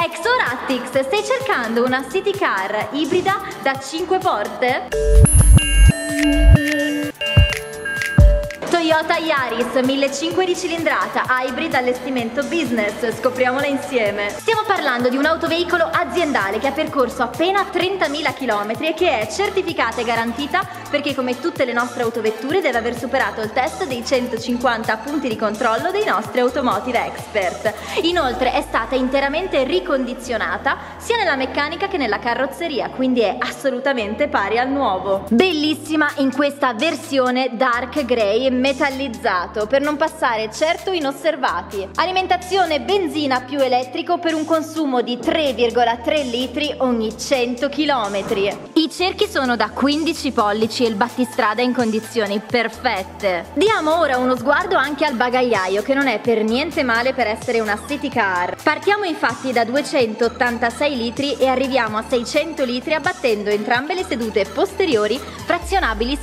Exorattix, stai cercando una city car ibrida da 5 porte? Toyota Yaris 1500 di cilindrata, hybrid allestimento business, scopriamola insieme. Stiamo parlando di un autoveicolo aziendale che ha percorso appena 30.000 km e che è certificata e garantita perché, come tutte le nostre autovetture, deve aver superato il test dei 150 punti di controllo dei nostri automotive expert. Inoltre è stata interamente ricondizionata sia nella meccanica che nella carrozzeria, quindi è assolutamente pari al nuovo. Bellissima in questa versione dark grey metallizzato per non passare certo inosservati. Alimentazione benzina più elettrico per un consumo di 3,3 litri ogni 100 km. I cerchi sono da 15 pollici e il battistrada è in condizioni perfette. Diamo ora uno sguardo anche al bagagliaio, che non è per niente male per essere una city car. Partiamo infatti da 286 litri e arriviamo a 600 litri abbattendo entrambe le sedute posteriori frazionabili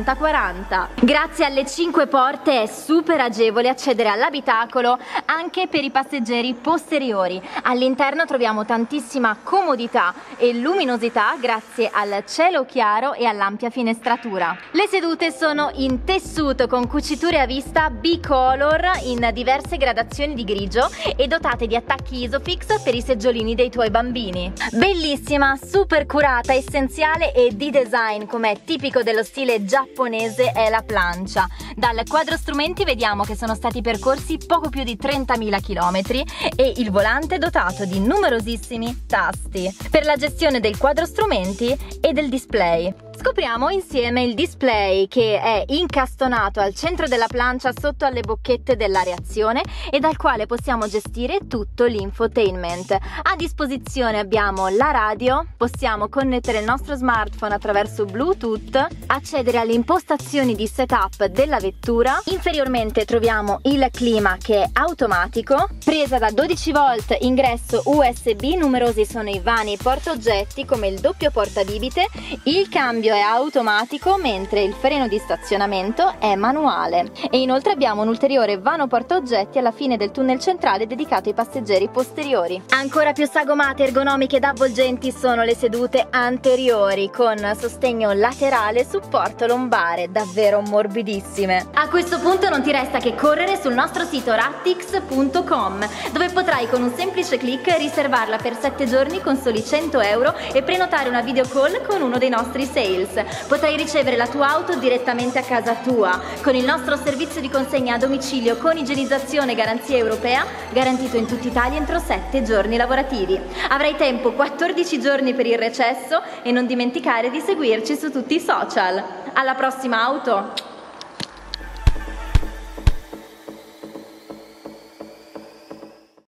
60-40. Grazie alle 5 porte è super agevole accedere all'abitacolo anche per i passeggeri posteriori. All'interno troviamo tantissima comodità e luminosità grazie al cielo chiaro e all'ampia finestratura. Le sedute sono in tessuto con cuciture a vista bicolor in diverse gradazioni di grigio e dotate di attacchi Isofix per i seggiolini dei tuoi bambini. Bellissima, super curata, essenziale e di design come è tipico dello stile giapponese è la plancia. Dal quadro strumenti vediamo che sono stati percorsi poco più di 30.000 km e il volante è dotato di numerosissimi tasti per la gestione del quadro strumenti e del display. Scopriamo insieme il display, che è incastonato al centro della plancia sotto alle bocchette dell'areazione e dal quale possiamo gestire tutto l'infotainment. A disposizione abbiamo la radio, possiamo connettere il nostro smartphone attraverso Bluetooth, accedere alle impostazioni di setup della vettura. Inferiormente troviamo il clima, che è automatico, presa da 12 volt, ingresso USB, numerosi sono i vani portaoggetti come il doppio portabibite, il cambio è automatico mentre il freno di stazionamento è manuale e inoltre abbiamo un ulteriore vano portaoggetti alla fine del tunnel centrale dedicato ai passeggeri posteriori. Ancora più sagomate, ergonomiche ed avvolgenti sono le sedute anteriori con sostegno laterale e supporto lombare, davvero morbidissime. A questo punto non ti resta che correre sul nostro sito rattix.com, dove potrai con un semplice click riservarla per 7 giorni con soli 100 euro e prenotare una video call con uno dei nostri sales. Potrai ricevere la tua auto direttamente a casa tua con il nostro servizio di consegna a domicilio con igienizzazione e garanzia europea, garantito in tutta Italia entro 7 giorni lavorativi. Avrai tempo 14 giorni per il recesso e non dimenticare di seguirci su tutti i social. Alla prossima auto!